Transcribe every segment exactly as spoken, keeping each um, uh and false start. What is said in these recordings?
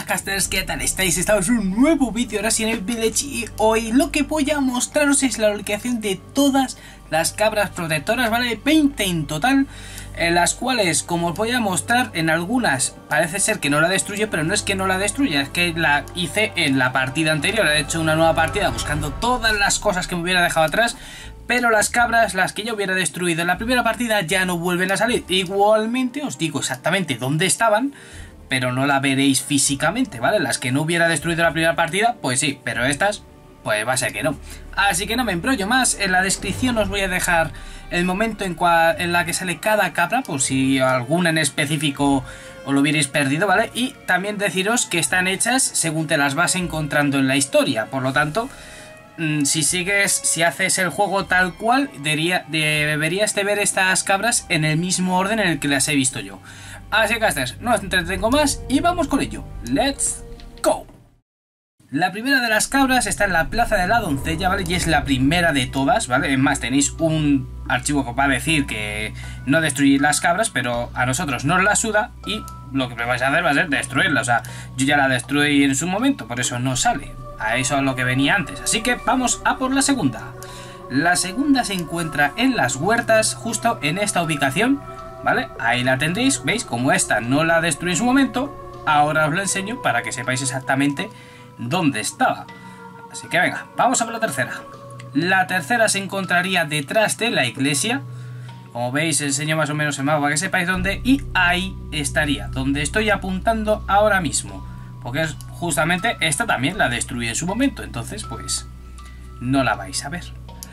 casters, ¿qué tal estáis? Estamos en un nuevo vídeo ahora sí en el Village y hoy lo que voy a mostraros es la ubicación de todas las cabras protectoras, ¿vale? veinte en total, en las cuales, como os voy a mostrar, en algunas parece ser que no la destruye, pero no es que no la destruya, es que la hice en la partida anterior, he hecho una nueva partida buscando todas las cosas que me hubiera dejado atrás. Pero las cabras, las que yo hubiera destruido en la primera partida, ya no vuelven a salir. Igualmente os digo exactamente dónde estaban, pero no la veréis físicamente, ¿vale? Las que no hubiera destruido en la primera partida, pues sí, pero estas, pues va a ser que no. Así que no me embrollo más, en la descripción os voy a dejar el momento en, cual, en la que sale cada cabra, por si alguna en específico os lo hubierais perdido, ¿vale? Y también deciros que están hechas según te las vas encontrando en la historia, por lo tanto... Si sigues, si haces el juego tal cual, debería, deberías de ver estas cabras en el mismo orden en el que las he visto yo. Así que casters, no os entretengo más y vamos con ello. ¡Let's go! La primera de las cabras está en la plaza de la doncella, ¿vale? Y es la primera de todas, ¿vale? Es más, tenéis un archivo que va a decir que no destruir las cabras, pero a nosotros nos la suda y lo que vais a hacer va a ser destruirla. O sea, yo ya la destruí en su momento, por eso no sale. A eso es lo que venía antes. Así que vamos a por la segunda. La segunda se encuentra en las huertas, justo en esta ubicación, ¿vale? Ahí la tendréis. ¿Veis? Como esta no la destruí en su momento, ahora os lo enseño para que sepáis exactamente dónde estaba. Así que venga, vamos a por la tercera. La tercera se encontraría detrás de la iglesia. Como veis, enseño más o menos el mapa para que sepáis dónde. Y ahí estaría, donde estoy apuntando ahora mismo. Porque es justamente esta también la destruí en su momento. Entonces, pues, no la vais a ver.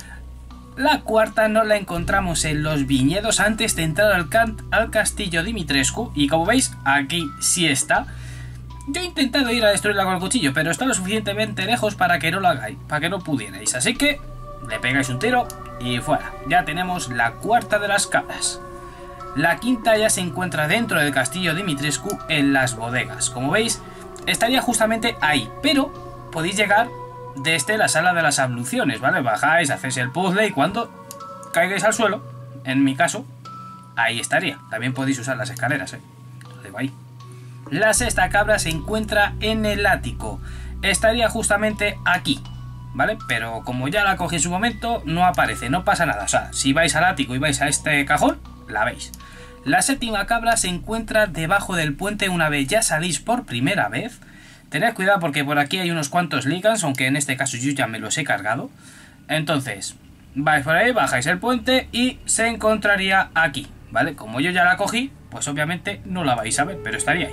La cuarta no la encontramos en los viñedos antes de entrar al, al castillo Dimitrescu. Y como veis, aquí sí está. Yo he intentado ir a destruirla con el cuchillo, pero está lo suficientemente lejos para que no lo hagáis, para que no pudierais. Así que le pegáis un tiro y fuera. Ya tenemos la cuarta de las cabras. La quinta ya se encuentra dentro del castillo Dimitrescu en las bodegas. Como veis, estaría justamente ahí, pero podéis llegar desde la sala de las abluciones, ¿vale? Bajáis, hacéis el puzzle y cuando caigáis al suelo, en mi caso, ahí estaría. También podéis usar las escaleras, ¿eh? Lo digo ahí. La sexta cabra se encuentra en el ático. Estaría justamente aquí, ¿vale? Pero como ya la cogí en su momento, no aparece, no pasa nada. O sea, si vais al ático y vais a este cajón, la veis. La séptima cabra se encuentra debajo del puente una vez ya salís por primera vez. Tened cuidado porque por aquí hay unos cuantos ligas, aunque en este caso yo ya me los he cargado. Entonces, vais por ahí, bajáis el puente y se encontraría aquí, ¿vale? Como yo ya la cogí, pues obviamente no la vais a ver, pero estaría ahí.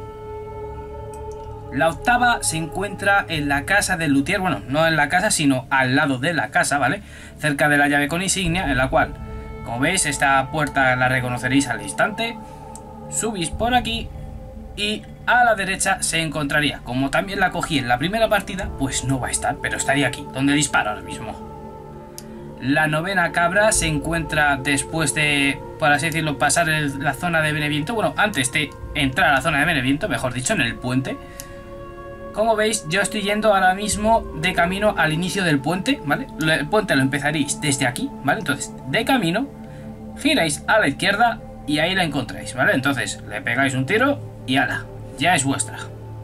La octava se encuentra en la casa del luthier, bueno, no en la casa, sino al lado de la casa, ¿vale? Cerca de la llave con insignia, en la cual... Como veis, esta puerta la reconoceréis al instante. Subís por aquí y a la derecha se encontraría. Como también la cogí en la primera partida, pues no va a estar, pero estaría aquí, donde disparo ahora mismo. La novena cabra se encuentra después de, por así decirlo, pasar el, la zona de Beneviento. Bueno, antes de entrar a la zona de Beneviento, mejor dicho, en el puente. Como veis, yo estoy yendo ahora mismo de camino al inicio del puente, ¿vale? El puente lo empezaréis desde aquí, ¿vale? Entonces, de camino, giráis a la izquierda y ahí la encontráis, ¿vale? Entonces, le pegáis un tiro y ala, ya es vuestra.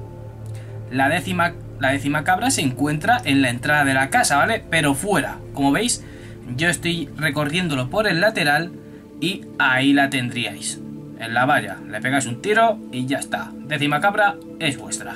La décima, la décima cabra se encuentra en la entrada de la casa, ¿vale? Pero fuera, como veis, yo estoy recorriéndolo por el lateral y ahí la tendríais. En la valla, le pegáis un tiro y ya está. Décima cabra es vuestra.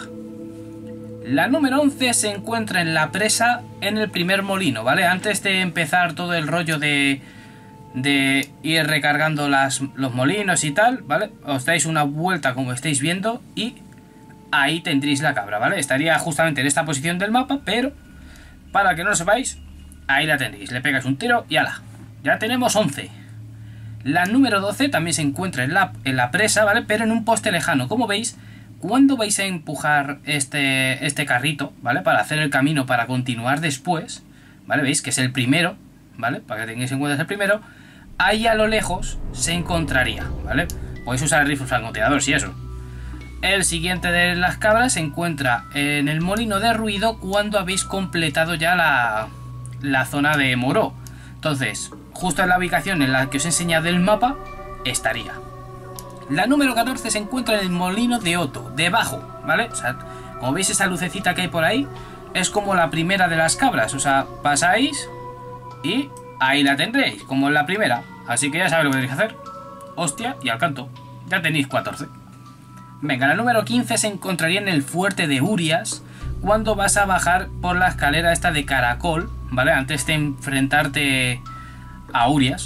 La número once se encuentra en la presa en el primer molino, ¿vale? Antes de empezar todo el rollo de, de ir recargando las, los molinos y tal, ¿vale? Os dais una vuelta como estáis viendo y ahí tendréis la cabra, ¿vale? Estaría justamente en esta posición del mapa, pero para que no lo sepáis, ahí la tendréis. Le pegáis un tiro y ala, ya tenemos once. La número doce también se encuentra en la, en la presa, ¿vale? Pero en un poste lejano, como veis. Cuando vais a empujar este, este carrito, ¿vale? Para hacer el camino para continuar después, ¿vale? Veis que es el primero, ¿vale? Para que tengáis en cuenta es el primero. Ahí a lo lejos se encontraría, ¿vale? Podéis usar el rifle francotirador si eso. El siguiente de las cabras se encuentra en el molino de ruido cuando habéis completado ya la, la zona de Moró. Entonces, justo en la ubicación en la que os he enseñado el mapa, estaría. La número catorce se encuentra en el molino de Otto, debajo, ¿vale? O sea, Como veis, esa lucecita que hay por ahí es como la primera de las cabras. O sea, pasáis y ahí la tendréis, como en la primera. Así que ya sabéis lo que tenéis que hacer. Hostia, y al canto. Ya tenéis catorce. Venga, la número quince se encontraría en el fuerte de Urias, cuando vas a bajar por la escalera esta de caracol, ¿vale? Antes de enfrentarte a Urias.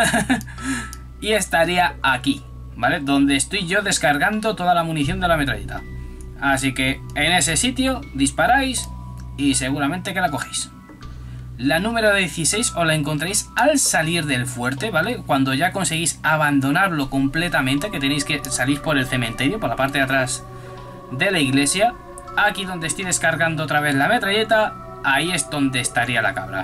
Y estaría aquí, ¿vale? Donde estoy yo descargando toda la munición de la metralleta. Así que en ese sitio disparáis y seguramente que la cogéis. La número dieciséis os la encontráis al salir del fuerte, ¿vale? Cuando ya conseguís abandonarlo completamente, que tenéis que salir por el cementerio, por la parte de atrás de la iglesia. Aquí donde estoy descargando otra vez la metralleta, ahí es donde estaría la cabra.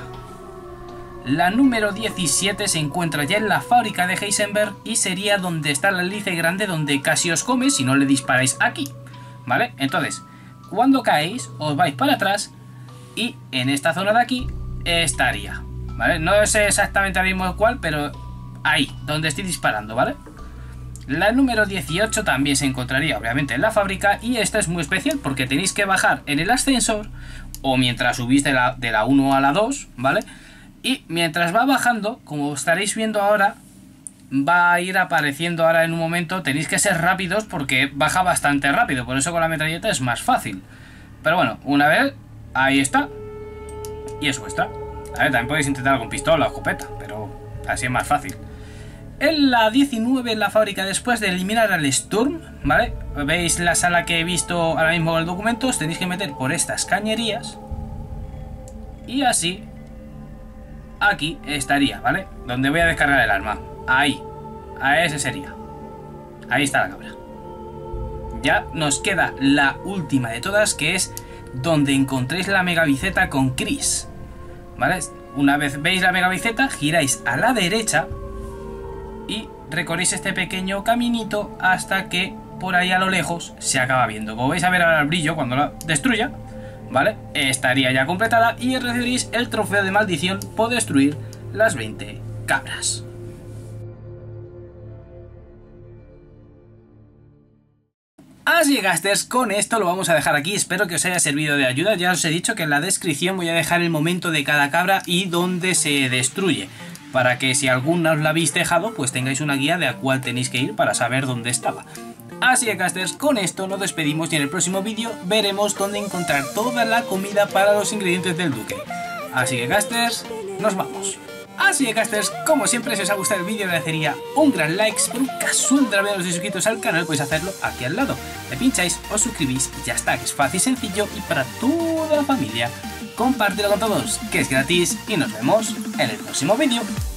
La número diecisiete se encuentra ya en la fábrica de Heisenberg y sería donde está la hélice grande, donde casi os come si no le disparáis aquí, ¿vale? Entonces, cuando caéis, os vais para atrás y en esta zona de aquí estaría, ¿vale? No sé exactamente ahora mismo cuál, pero ahí, donde estoy disparando, ¿vale? La número dieciocho también se encontraría obviamente en la fábrica y esta es muy especial porque tenéis que bajar en el ascensor o mientras subís de la, de la uno a la dos, ¿vale? Y mientras va bajando, como estaréis viendo ahora, va a ir apareciendo ahora en un momento. Tenéis que ser rápidos porque baja bastante rápido, por eso con la metralleta es más fácil. Pero bueno, una vez, ahí está. Y es vuestra. A ver, también podéis intentar con pistola o escopeta, pero así es más fácil. En la diecinueve, en la fábrica, después de eliminar al Sturm, ¿vale? Veis la sala que he visto ahora mismo en el documento, os tenéis que meter por estas cañerías. Y así, aquí estaría, ¿vale? Donde voy a descargar el arma. Ahí, a ese sería. Ahí está la cabra. Ya nos queda la última de todas, que es donde encontréis la megabiceta con Chris, ¿vale? Una vez veis la megabiceta, giráis a la derecha y recorréis este pequeño caminito hasta que por ahí a lo lejos se acaba viendo. Como vais a ver ahora el brillo cuando la destruya, ¿vale? Estaría ya completada y recibiréis el trofeo de maldición por destruir las veinte cabras. Así gastes, con esto lo vamos a dejar aquí. Espero que os haya servido de ayuda. Ya os he dicho que en la descripción voy a dejar el momento de cada cabra y dónde se destruye, para que si alguna os la habéis dejado, pues tengáis una guía de a cuál tenéis que ir para saber dónde estaba. Así que casters, con esto nos despedimos y en el próximo vídeo veremos dónde encontrar toda la comida para los ingredientes del duque. Así que casters, nos vamos. Así que casters, como siempre, si os ha gustado el vídeo agradecería un gran like. Por un casual de haberos suscritos al canal, podéis hacerlo aquí al lado. Le pincháis, os suscribís y ya está, que es fácil, sencillo y para toda la familia. Compártelo con todos, que es gratis y nos vemos en el próximo vídeo.